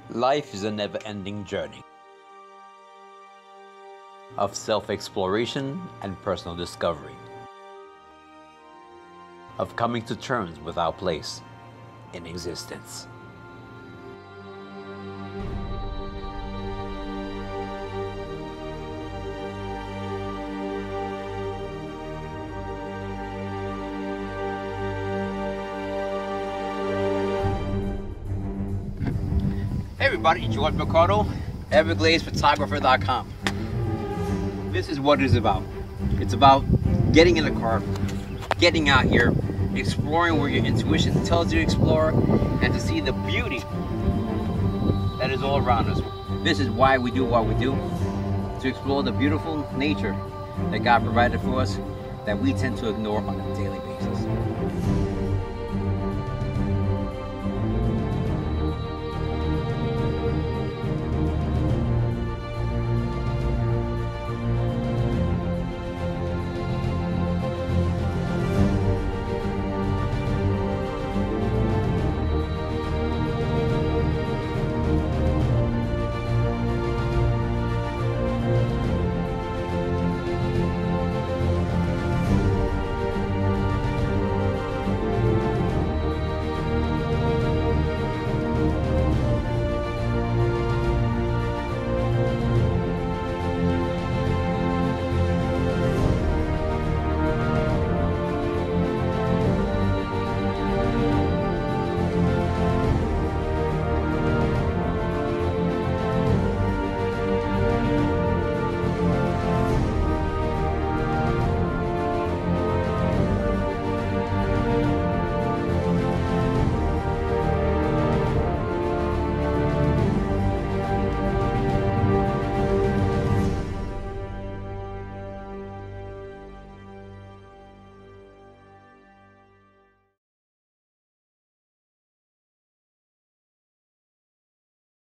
Life is a never-ending journey of self-exploration and personal discovery, of coming to terms with our place in existence. Hey everybody, George Mercado, EvergladesPhotographer.com. This is what it's about. It's about getting in the car, getting out here, exploring where your intuition tells you to explore, and to see the beauty that is all around us. This is why we do what we do, to explore the beautiful nature that God provided for us that we tend to ignore on a daily basis.